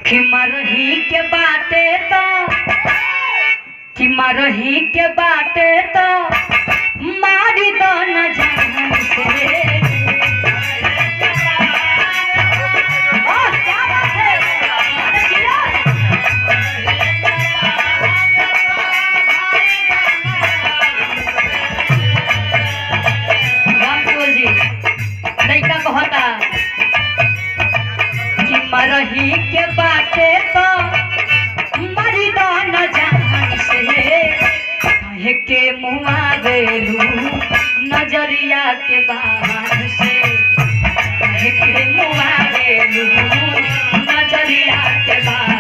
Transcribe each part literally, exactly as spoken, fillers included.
कि मरही के बाटे तो कि मरही के बाटे तो मारी दो न जान से। मरही के बाटे तो मरी दो न जान से। काहे के मुआ गेलू नजरिया के बाहर से। काहे के मुआ गेलू नजरिया के बाहर।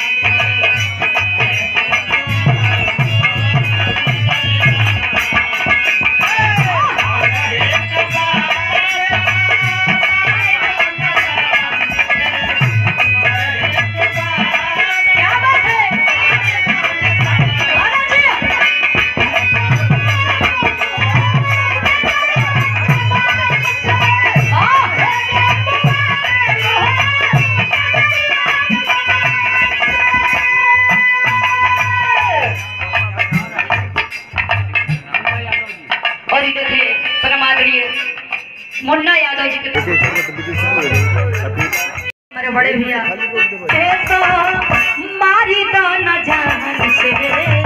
मुन्ना यादव जी के हमारे बड़े भैया तो मारी दो न जान से।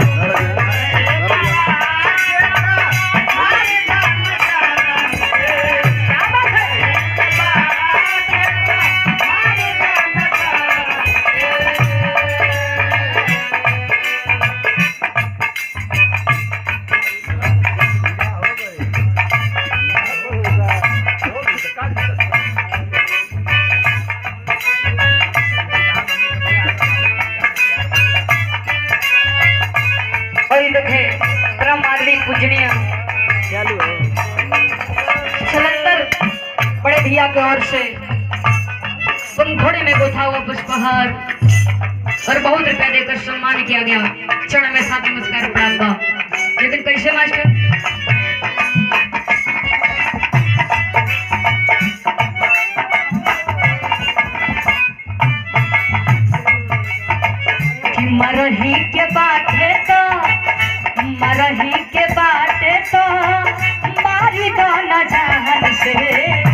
देखे परम आदमी पूजनीय सलंदर बड़े भैया की ओर से घोड़े में गोथा हुआ पुष्पहार और बहुत रुपया देकर सम्मान किया गया। चरण में साथ नमस्कार प्रणाम बा। लेकिन कैसे मास्टर मरही के बाटे तो मरही के बाटे तो मारी दो न जान से।